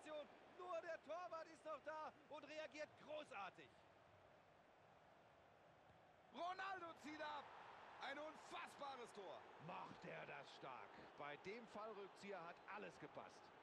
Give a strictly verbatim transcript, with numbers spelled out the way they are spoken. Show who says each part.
Speaker 1: Situation. Nur der Torwart ist noch da und reagiert großartig.
Speaker 2: Ronaldo zieht ab. Ein unfassbares Tor.
Speaker 3: Macht er das stark. Bei dem Fallrückzieher hat alles gepasst.